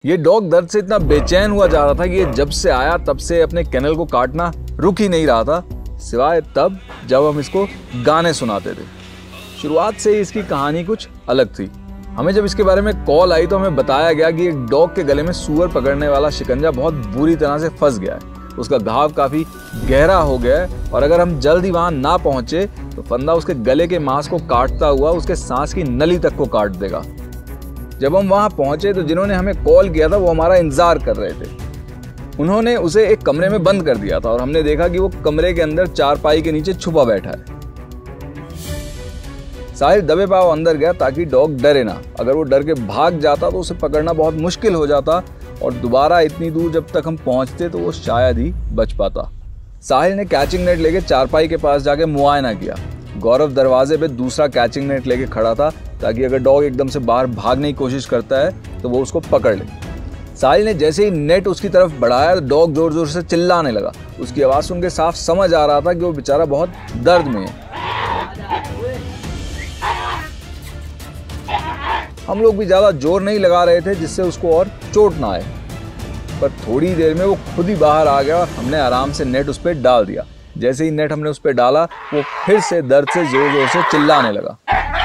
ये डॉग दर्द से इतना बेचैन हुआ जा रहा था कि ये जब से आया तब से अपने कैनल को काटना रुक ही नहीं रहा था, सिवाय तब जब हम इसको गाने सुनाते थे। शुरुआत से ही इसकी कहानी कुछ अलग थी। हमें जब इसके बारे में कॉल आई तो हमें बताया गया कि एक डॉग के गले में सूअर पकड़ने वाला शिकंजा बहुत बुरी तरह से फंस गया है। उसका घाव काफी गहरा हो गया है और अगर हम जल्द ही वहां ना पहुंचे तो फंदा उसके गले के मांस को काटता हुआ उसके सांस की नली तक को काट देगा। जब हम वहां पहुंचे तो जिन्होंने हमें कॉल किया था वो हमारा इंतजार कर रहे थे। उन्होंने उसे एक कमरे में बंद कर दिया था और हमने देखा कि वो कमरे के अंदर चारपाई के नीचे छुपा बैठा है। साहिल दबे पांव अंदर गया ताकि डॉग डरे ना। अगर वो डर के भाग जाता तो उसे पकड़ना बहुत मुश्किल हो जाता और दोबारा इतनी दूर जब तक हम पहुंचते तो वो शायद ही बच पाता। साहिल ने कैचिंग नेट लेके चारपाई के पास जाके मुआयना किया। गौरव दरवाजे पे दूसरा कैचिंग नेट लेके खड़ा था ताकि अगर डॉग एकदम से बाहर भागने की कोशिश करता है तो वो उसको पकड़ ले। साहिल ने जैसे ही नेट उसकी तरफ बढ़ाया तो डॉग जोर जोर से चिल्लाने लगा। उसकी आवाज़ सुन के साफ समझ आ रहा था कि वो बेचारा बहुत दर्द में है। हम लोग भी ज़्यादा जोर नहीं लगा रहे थे जिससे उसको और चोट ना आए, पर थोड़ी देर में वो खुद ही बाहर आ गया और हमने आराम से नेट उस पर डाल दिया। जैसे ही नेट हमने उस पर डाला वो फिर से दर्द से जोर जोर से चिल्लाने लगा।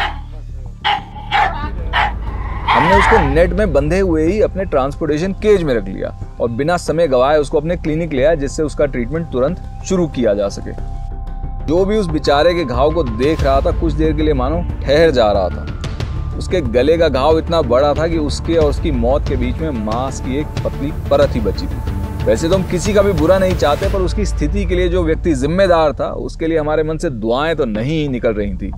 हमने उसको नेट में बंधे हुए ही अपने ट्रांसपोर्टेशन केज में रख लिया और बिना समय गवाए उसको अपने क्लिनिक ले आया जिससे उसका ट्रीटमेंट तुरंत शुरू किया जा सके। जो भी उस बेचारे के घाव को देख रहा था कुछ देर के लिए मानो ठहर जा रहा था। उसके गले का घाव इतना बड़ा था कि उसके और उसकी मौत के बीच में मांस की एक पतली परत ही बची थी। वैसे तो हम किसी का भी बुरा नहीं चाहते, पर उसकी स्थिति के लिए जो व्यक्ति जिम्मेदार था उसके लिए हमारे मन से दुआएं तो नहीं निकल रही थी।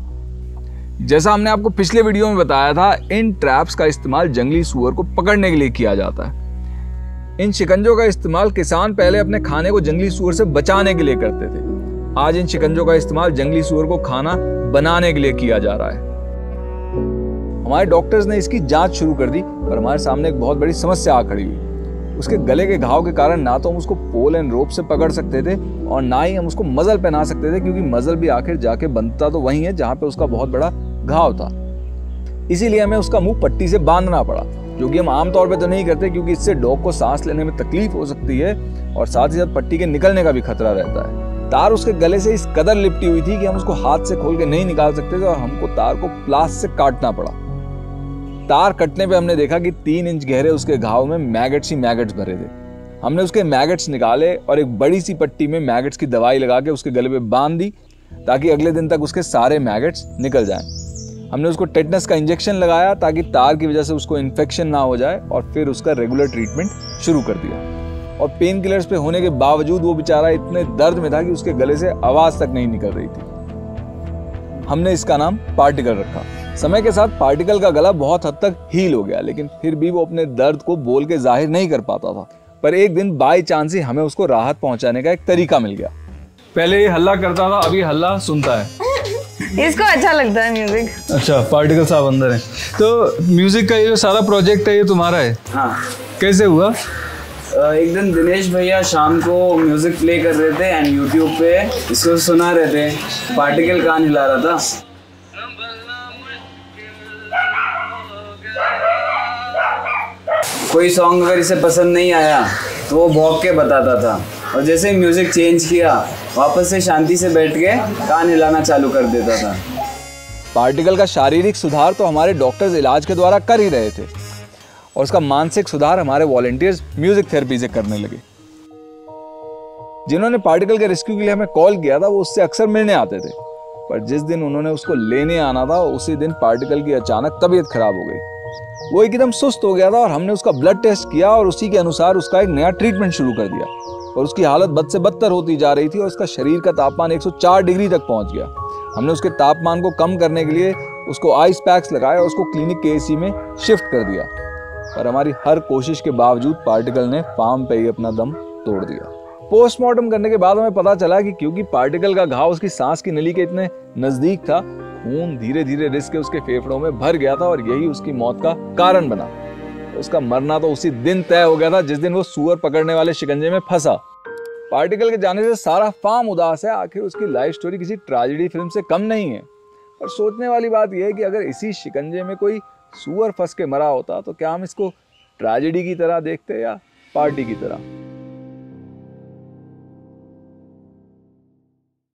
जैसा हमने आपको पिछले वीडियो में बताया था, इन ट्रैप्स का इस्तेमाल जंगली सूअर को पकड़ने के लिए किया जाता है। इन शिकंजों का इस्तेमाल किसान पहले अपने खाने को जंगली सूअर से बचाने के लिए करते थे। आज इन शिकंजों का इस्तेमाल जंगली सूअर को खाना बनाने के लिए किया जा रहा है। हमारे डॉक्टर्स ने इसकी जांच शुरू कर दी, पर हमारे सामने एक बहुत बड़ी समस्या आ खड़ी हुई। उसके गले के घाव के कारण ना तो हम उसको पोल एंड रोप से पकड़ सकते थे और ना ही हम उसको मजल पहना सकते थे, क्योंकि मजल भी आखिर जाके बनता तो वहीं है जहाँ पे उसका बहुत बड़ा घाव था। इसीलिए हमें उसका मुंह पट्टी से बांधना पड़ा, जो कि हम आमतौर पे तो नहीं करते क्योंकि इससे डॉग को सांस लेने में तकलीफ हो सकती है और साथ ही साथ पट्टी के निकलने का भी खतरा रहता है। तार उसके गले से इस कदर लिपटी हुई थी कि हम उसको हाथ से खोल के नहीं निकाल सकते थे और हमको तार को प्लास से काटना पड़ा। तार कटने पे हमने देखा कि 3 इंच गहरे उसके घाव में मैगट्स ही मैगट्स भरे थे। हमने उसके मैगट्स निकाले और एक बड़ी सी पट्टी में मैगट्स की दवाई लगा के उसके गले पे बांध दी ताकि अगले दिन तक उसके सारे मैगट्स निकल जाएं। हमने उसको टेटनस का इंजेक्शन लगाया ताकि तार की वजह से उसको इन्फेक्शन ना हो जाए और फिर उसका रेगुलर ट्रीटमेंट शुरू कर दिया। और पेन किलर्स पे होने के बावजूद वो बेचारा इतने दर्द में था कि उसके गले से आवाज तक नहीं निकल रही थी। हमने इसका नाम पार्टिकल रखा। समय के साथ पार्टिकल का गला बहुत हद तक हील हो गया, लेकिन फिर भी वो अपने दर्द को बोल के जाहिर नहीं कर पाता था। पर एक दिन बाई चांस ही हमें उसको राहत पहुंचाने का एक तरीका मिल गया। पहले ये हल्ला करता था, अभी हल्ला सुनता है। इसको अच्छा लगता है म्यूजिक। अच्छा, पार्टिकल साहब अंदर है। तो म्यूजिक का ये जो सारा प्रोजेक्ट है ये तुम्हारा है? हाँ। कैसे हुआ? एक दिन दिनेश भैया शाम को म्यूजिक प्ले कर रहे थे एंड यूट्यूब पे इसको सुना रहे थे। पार्टिकल कान हिला रहा था। कोई सॉन्ग अगर इसे पसंद नहीं आया तो वो भौंक के बताता था और जैसे ही म्यूजिक चेंज किया वापस से शांति से बैठ के कान हिलाना चालू कर देता था। पार्टिकल का शारीरिक सुधार तो हमारे डॉक्टर्स इलाज के द्वारा कर ही रहे थे और उसका मानसिक सुधार हमारे वॉलंटियर्स म्यूजिक थेरेपी से करने लगे। जिन्होंने पार्टिकल के रेस्क्यू के लिए हमें कॉल किया था वो उससे अक्सर मिलने आते थे, पर जिस दिन उन्होंने उसको लेने आना था उसी दिन पार्टिकल की अचानक तबीयत खराब हो गई। वो एकदम सुस्त हो गया था और हमने उसका ब्लड टेस्ट किया और उसी के अनुसार उसका एक नया ट्रीटमेंट शुरू कर दिया। और उसकी हालत बद से बदतर होती जा रही थी और उसका शरीर का तापमान 104 डिग्री तक पहुंच गया। हमने उसके तापमान को कम करने के लिए उसको आइस पैक्स लगाए और उसको क्लिनिक के एसी में शिफ्ट कर दिया, पर हमारी हर कोशिश के बावजूद पार्टिकल ने फार्म पे ही अपना दम तोड़ दिया। पोस्टमार्टम करने के बाद हमें पता चला कि क्योंकि पार्टिकल का घाव उसकी सांस की नली के इतने नजदीक था, खून धीरे धीरे रिस के उसके फेफड़ों में भर गया था और यही उसकी मौत का कारण बना। उसका मरना तो उसी दिन तय हो गया था जिस दिन वो सूअर पकड़ने वाले शिकंजे में फंसा। पार्टिकल के जाने से सारा फार्म उदास है। आखिर उसकी लाइफ स्टोरी किसी ट्रेजेडी फिल्म से कम नहीं है। पर सोचने वाली बात यह है कि अगर इसी शिकंजे में कोई सूअर फंस के मरा होता तो क्या हम इसको ट्रेजेडी की तरह देखते या पार्टी की तरह?